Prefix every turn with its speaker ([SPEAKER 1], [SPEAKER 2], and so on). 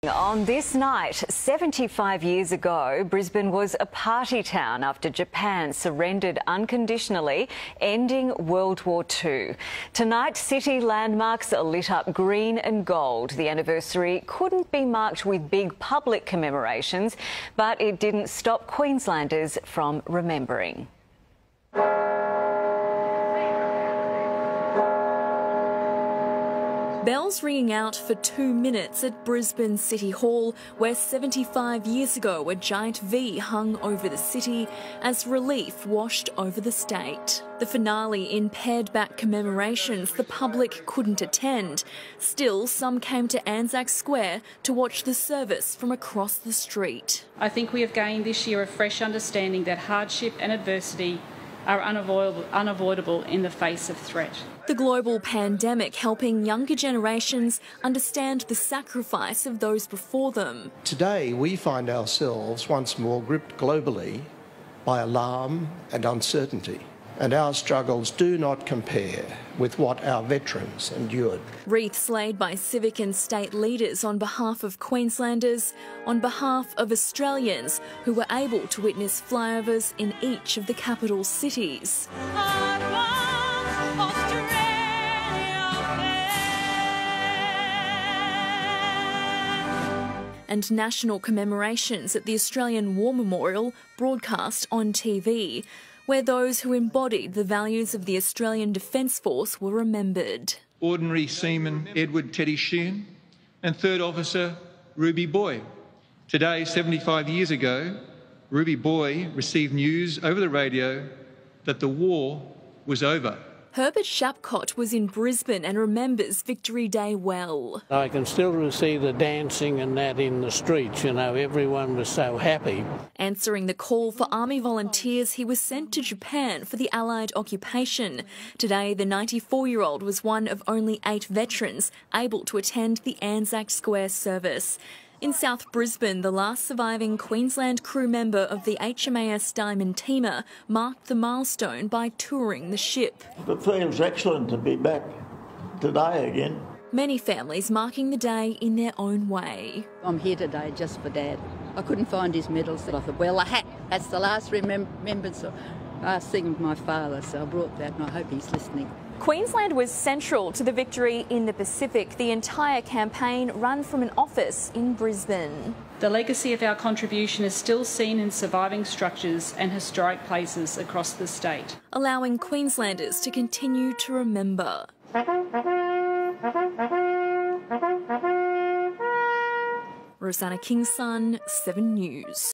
[SPEAKER 1] On this night, 75 years ago, Brisbane was a party town after Japan surrendered unconditionally, ending World War II. Tonight, city landmarks are lit up green and gold. The anniversary couldn't be marked with big public commemorations, but it didn't stop Queenslanders from remembering.
[SPEAKER 2] Bells ringing out for 2 minutes at Brisbane City Hall, where 75 years ago a giant V hung over the city as relief washed over the state. The finale in pared-back commemorations the public couldn't attend. Still, some came to Anzac Square to watch the service from across the street.
[SPEAKER 3] I think we have gained this year a fresh understanding that hardship and adversity are unavoidable in the face of threat.
[SPEAKER 2] The global pandemic helping younger generations understand the sacrifice of those before them.
[SPEAKER 4] Today we find ourselves once more gripped globally by alarm and uncertainty, and our struggles do not compare with what our veterans endured.
[SPEAKER 2] Wreaths laid by civic and state leaders on behalf of Queenslanders, on behalf of Australians who were able to witness flyovers in each of the capital cities. And national commemorations at the Australian War Memorial broadcast on TV, where those who embodied the values of the Australian Defence Force were remembered.
[SPEAKER 5] Ordinary Seaman Edward Teddy Sheehan and Third Officer Ruby Boy. Today, 75 years ago, Ruby Boy received news over the radio that the war was over.
[SPEAKER 2] Herbert Shapcott was in Brisbane and remembers Victory Day well.
[SPEAKER 6] I can still see the dancing and that in the streets, you know, everyone was so happy.
[SPEAKER 2] Answering the call for army volunteers, he was sent to Japan for the Allied occupation. Today, the 94-year-old was one of only 8 veterans able to attend the Anzac Square service. In South Brisbane, the last surviving Queensland crew member of the HMAS Diamantina marked the milestone by touring the ship.
[SPEAKER 7] It feels excellent to be back today again.
[SPEAKER 2] Many families marking the day in their own way.
[SPEAKER 8] I'm here today just for Dad. I couldn't find his medals, so I thought, well, a hat. That's the last remembrance, last thing of my father, so I brought that and I hope he's listening.
[SPEAKER 2] Queensland was central to the victory in the Pacific. The entire campaign run from an office in Brisbane.
[SPEAKER 3] The legacy of our contribution is still seen in surviving structures and historic places across the state,
[SPEAKER 2] allowing Queenslanders to continue to remember. Rosanna Kingson, 7 News.